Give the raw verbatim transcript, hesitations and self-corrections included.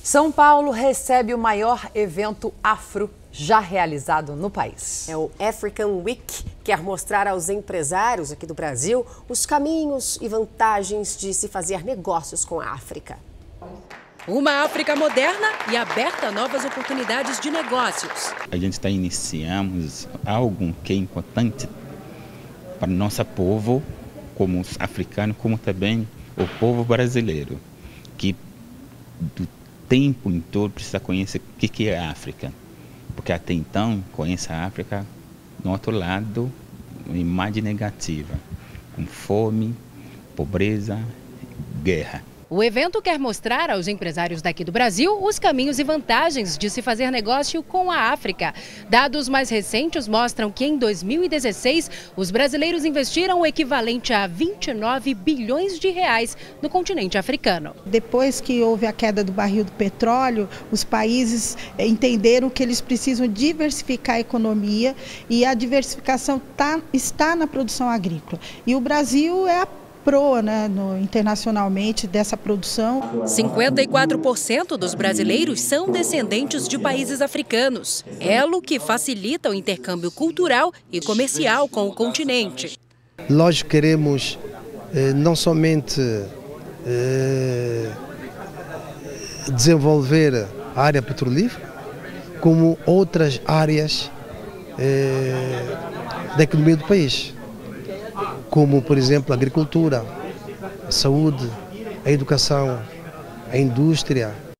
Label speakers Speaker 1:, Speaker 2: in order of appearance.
Speaker 1: São Paulo recebe o maior evento afro já realizado no país.
Speaker 2: É o African Week, quer mostrar aos empresários aqui do Brasil os caminhos e vantagens de se fazer negócios com a África.
Speaker 3: Uma África moderna e aberta a novas oportunidades de negócios.
Speaker 4: A gente está iniciando algo que é importante para o nosso povo, como os africanos, como também o povo brasileiro, que do tempo em todo precisa conhecer o que é a África, porque até então conhece a África no outro lado, uma imagem negativa, com fome, pobreza, guerra.
Speaker 3: O evento quer mostrar aos empresários daqui do Brasil os caminhos e vantagens de se fazer negócio com a África. Dados mais recentes mostram que em dois mil e dezesseis, os brasileiros investiram o equivalente a vinte e nove bilhões de reais no continente africano.
Speaker 5: Depois que houve a queda do barril do petróleo, os países entenderam que eles precisam diversificar a economia e a diversificação tá, está na produção agrícola. E o Brasil é a proa, né, no, internacionalmente dessa produção.
Speaker 3: cinquenta e quatro por cento dos brasileiros são descendentes de países africanos, elo que facilita o intercâmbio cultural e comercial com o continente.
Speaker 6: Nós queremos eh, não somente eh, desenvolver a área petrolífera, como outras áreas eh, da economia do país, como, por exemplo, a agricultura, a saúde, a educação, a indústria.